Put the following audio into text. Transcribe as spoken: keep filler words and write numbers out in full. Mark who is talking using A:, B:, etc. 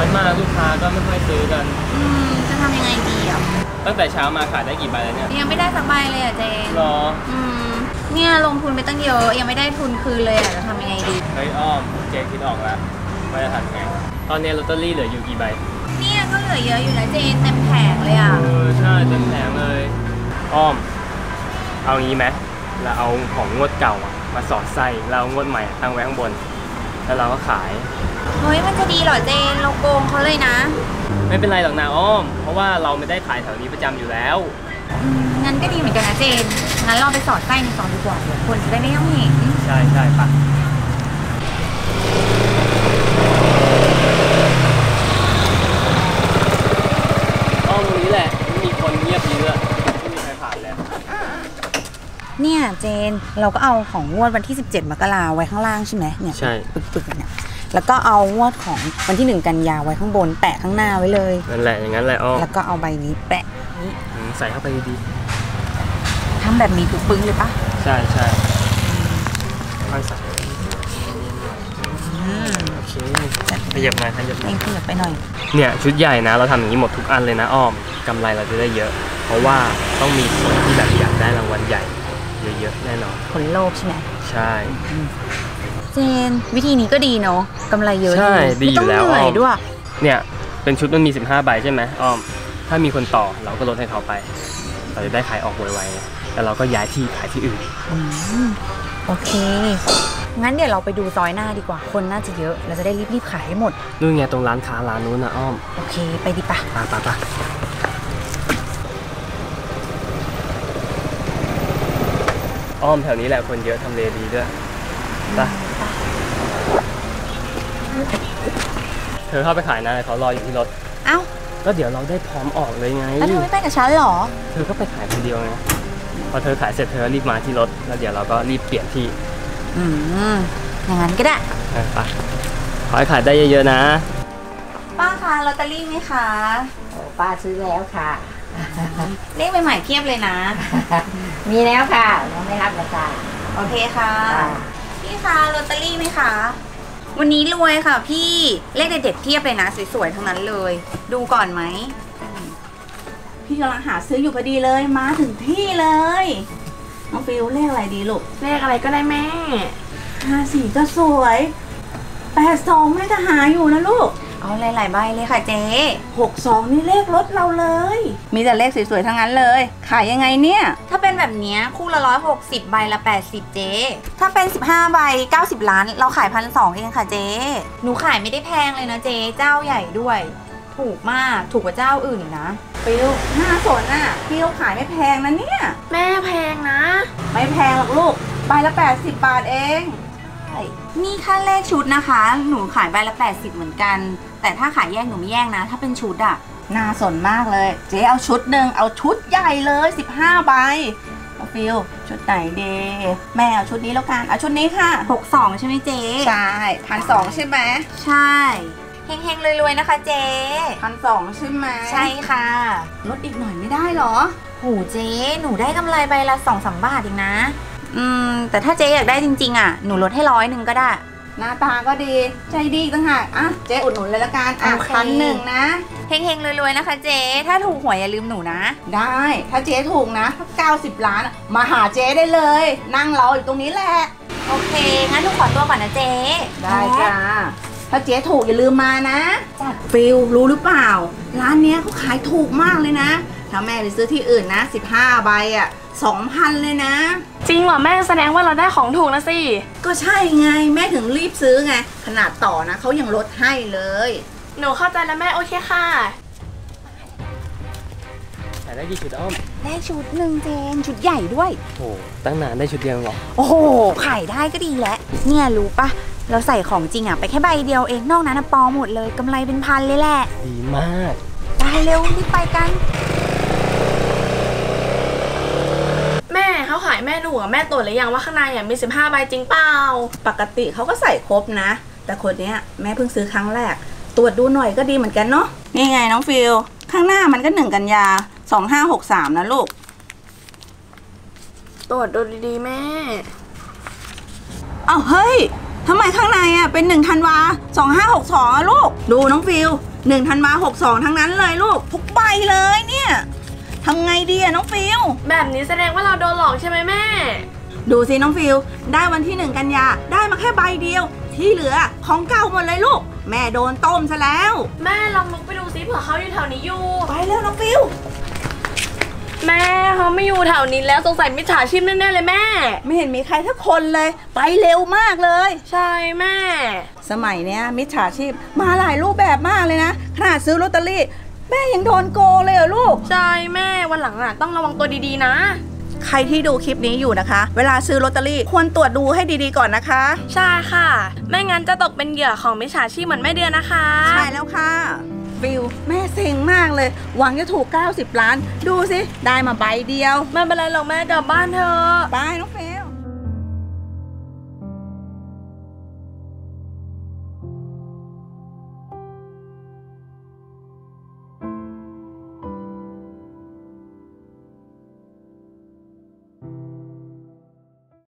A: อยมากลูกค้าก็ไม่ค่อยซื้อกัน
B: อืมจะทำยังไงดีอ่ะ
A: ตั้งแต่เช้ามาขายได้กี่ใบแล้วเนี่ย
B: ยังไม่ได้สักใบเลยอ่ะเจน
A: หรอ
B: อืมเนี่ยลงทุนไปตั้งเยอะยังไม่ได้ทุนคืนเลยอ่ะจะทำยังไงดี
A: เฮ้ยอ้อมเจนคิดออกแล้วว่าจะทำยังไงตอนนี้ลอตเตอรี่เหลืออยู่กี่ใบ
B: เนี่ยก็เหลือเยอะอยู่นะเจนเต็มแผงเลยอ่ะ
A: เออใช่เต็มแผงเลยอ้อมเอางี้ไหมเราเอาของงวดเก่ามาสอดไส้เรางวดใหม่ตั้งไว้ข้างบนแล้วเราก็ขาย
B: เฮ้ยมันจะดีเหรอเจนเราโกงเขาเลยนะ
A: ไม่เป็นไรหรอกนะอ้อมเพราะว่าเราไม่ได้ขายแถวนี้ประจำอยู่แล้ว
B: งั้นก็ดีเหมือนกันนะเจนงั้นเราไปสอดไส้ในซองดีกว่าเดี๋ยวคนจะได้ไม่ต้องเห็น
A: ใช่ใช่ปะอ้อมตรงนี้แหละไม่มีคนเงียบดีด้วยไม่มีใครผ่านเลย
B: เนี่ยเจนเราก็เอาของงวดวันที่สิบเจ็ดมกราไว้ข้างล่างใช่ไหมเนี่ย
A: ใช่
B: ปึกๆเนี่ยแล้วก็เอางวดของวันที่หนึ่งกันยาไว้ข้างบนแปะข้างหน้าไว้เลย
A: นั่นแหละอย่างนั้นแหละอ้อ
B: แล้วก็เอาใบนี้แปะนี้
A: ใส่เข้าไปดี
B: ทำแบบนี้ปึ้งเลยปะ
A: ใช่ใช่ค่อยใส่โอเคขยับมาขยับมา
B: ขยับไปหน่อย
A: เนี่ยชุดใหญ่นะเราทำอย่างนี้หมดทุกอันเลยนะอ้อมกำไรเราจะได้เยอะเพราะว่าต้องมีคนที่แบบอยากได้รางวัลใหญ่เยอะๆแน่นอน
B: คนโลภใช่ไหม
A: ใช่
B: เจนวิธีนี้ก็ดีเนาะกำไรเยอะ
A: ใช่ดีอยู่แล้ว
B: อ้อมด้วย
A: เนี่ยเป็นชุดมันมีสิบห้าใบใช่ไหมอ้อมถ้ามีคนต่อเราก็ลดให้เขาไปเราจะได้ขายออกไวๆแล้วเราก็ย้ายที่ขายที่อื่น
B: โอเคงั้นเดี๋ยวเราไปดูซอยหน้าดีกว่าคนน่าจะเยอะเราจะได้รีบๆขายให้หมด
A: นู่นไงตรงร้านค้าร้านนู้นนะอ้อม
B: โอเคไปดิปะ
A: ปะปะปะอ้อมแถวนี้แหละคนเยอะทำเลดีด้วยปะเธอเข้าไปขายนะเขารออยู่ที่รถ
B: เอ้า
A: ก็เดี๋ยวเราได้พร้อมออกเลยไง
B: แล้วเธอไม่ไปกับฉันหรอ
A: เธอก็ไปขายคนเดียวไงพอเธอขายเสร็จเธอรีบมาที่รถแล้วเดี๋ยวเราก็รีบเปลี่ยนที่
B: อืมอย่างนั้นก็ได้
A: ไปขอให้ขายได้เยอะๆนะ
B: ป้าคะลอตเตอรี่ไหมคะ
C: โอ้ป้าซื้อแล้วค่ะ
B: เลขใหม่ๆเทียบเลยนะ
C: มีแล้วค่ะยังไม่รับราคา
B: โอเคค่ะพี่คะลอตเตอรี่ไหมคะวันนี้รวยค่ะพี่เลขเด็ดๆเทียบเลยนะสวยๆทั้งนั้นเลยดูก่อนไหมพี่กำลังหาซื้ออยู่พอดีเลยมาถึงที่เลยน้องฟิวเลขอะไรดีลูก
D: เลขอะไรก็ได้แม่
B: ห้าสี่ก็สวยแปดสองแม่จะหาอยู่นะลูกเอาหลายๆใบเลยค่ะเจ๊หกสองนี่เลขรถเราเลยมีแต่เลขสวยๆทั้งนั้นเลยขายยังไงเนี่ยถ้าเป็นแบบนี้คู่ละร้อยหกสิบใบละแปดสิบเจ๊ถ้าเป็นสิบห้าใบเก้าสิบล้านเราขายพันสองเองค่ะเจ๊หนูขายไม่ได้แพงเลยนะเจ๊เจ้าใหญ่ด้วยถูกมากถูกกว่าเจ้าอื่นนะไปลูกห้าสนอ่ะพี่เราขายไม่แพงนะเนี่ย
D: แม่แพงนะ
B: ไม่แพงหรอกลูกใบละแปดสิบบาทเองนี่ค่าเลขชุดนะคะหนูขายใบละแปดสิบเหมือนกันแต่ถ้าขายแยกหนูไม่แยกนะถ้าเป็นชุดอะน่าสนมากเลยเจ๊เอาชุดหนึ่งเอาชุดใหญ่เลยสิบห้าใบเอาฟิลชุดไหนดีแม่เอาชุดนี้แล้วกันเอาชุดนี้ค่ะหกสองใช่ไหมเจ๊ใช่พันสองใช่ไหมใช่เฮงๆรวยๆนะคะเจ๊พันสองใช่ไหมใช่ค่ะลดอีกหน่อยไม่ได้หรอโหเจ๊หนูได้กำไรใบละสองสามบาทเองนะอืมแต่ถ้าเจ๊อยากได้จริงๆอ่ะหนูลดให้ร้อยหนึ่งก็ได้หน้าตาก็ดีใจดีตั้งหากอ่ะเจ๊อุดหนุนเลยละกันอ่ะพันหนึ่งนะเฮงๆรวยๆนะคะเจ๊ถ้าถูกหวยอย่าลืมหนูนะได้ถ้าเจ๊ถูกนะถ้าเก้าสิบล้านมาหาเจ๊ได้เลยนั่งรออยู่ตรงนี้แหละโอเคงั้นหนูขอตัวก่อนนะเจ๊ได้จ้าถ้าเจ๊ถูกอย่าลืมมานะจัดฟิลรู้หรือเปล่าร้านเนี้ยเขาขายถูกมากเลยนะถ้าแม่ไปซื้อที่อื่นนะสิบห้าใบอ่ะสองพันเลยนะ
D: จริงเหรอแม่แสดงว่าเราได้ของถูกนะสิ
B: ก็ใช่ไงแม่ถึงรีบซื้อไงขนาดต่อนะเขายังลดให้เลย
D: หนูเข้าใจแล้วแม่โอเคค่ะ
A: ขายได้กี่ชุดอ้อม
B: ได้ชุดหนึ่งเจนชุดใหญ่ด้วย
A: โอ้ตั้งนานได้ชุดเดียวหรอ
B: โอ้โหขายได้ก็ดีแล้วเนี่ยรู้ปะเราใส่ของจริงอ่ะไปแค่ใบเดียวเองนอกนั้นปลอมหมดเลยกำไรเป็นพันเลยแหละ
A: ดีมาก
B: ไปเร็วรีบไปกัน
D: แม่เขาขายแม่หนูแม่ตรวจหรือยังว่าข้างในมีสิบห้าใบจริงเปล่า
B: ปกติเขาก็ใส่ครบนะแต่คนนี้แม่เพิ่งซื้อครั้งแรกตรวจดูหน่อยก็ดีเหมือนกันเนาะนี่ไงน้องฟิลข้างหน้ามันก็หนึ่งกันยาสองห้าหกสามนะลูก
D: ตรวจดูดีๆแม่
B: อ้าวเฮ้ยทำไมข้างในอ่ะเป็นหนึ่งธันวาสองห้าหกสองอะลูกดูน้องฟิลหนึ่งธันวาหกสองทั้งนั้นเลยลูกทุกใบเลยเนี่ยทำไงดีอะน้องฟิล
D: แบบนี้แสดงว่าเราโดนหลอกใช่ไหมแม่
B: ดูสิน้องฟิลได้วันที่หนึ่งกันยาได้มาแค่ใบเดียวที่เหลือของเก่าหมดเลยลูกแม่โดนต้มซะแล้ว
D: แม่ลองลุกไปดูซิเผื่อเขาอยู่แถวนี้อยู่
B: ไปแล้วน้องฟิล
D: แม่เขาไม่อยู่แถวนี้แล้วสงสัยมิจฉาชีพแน่ๆเลยแม่
B: ไม่เห็นมีใครสักคนเลยไปเร็วมากเลย
D: ใช่แม่
B: สมัยเนี้ยมิจฉาชีพมาหลายรูปแบบมากเลยนะขนาดซื้อลอตเตอรี่แม่ยังโดนโกงเลยเหรอลูก
D: ใช่แม่วันหลังอ่ะต้องระวังตัวดีๆนะ
B: ใครที่ดูคลิปนี้อยู่นะคะเวลาซื้อลอตเตอรี่ควรตรวจดูให้ดีๆก่อนนะคะ
D: ใช่ค่ะ ไม่งั้นจะตกเป็นเหยื่อของมิจฉาชีพเหมือนแม่เดือนนะคะ
B: ใช่แล้วค่ะฟิลแม่เซ็งมากเลยหวังจะถูกเก้าสิบล้านดูสิได้มาใบเดียว
D: ไม่เป็นไรหรอกแม่กลับบ้านเถอะ
B: ไปน้องฟิล